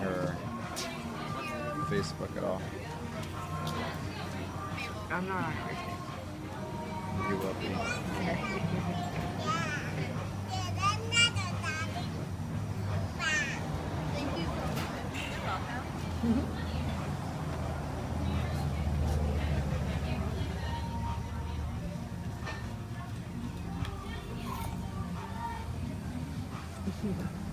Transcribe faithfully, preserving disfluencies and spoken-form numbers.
her Facebook at all. I'm not on everything. You will be. You're welcome.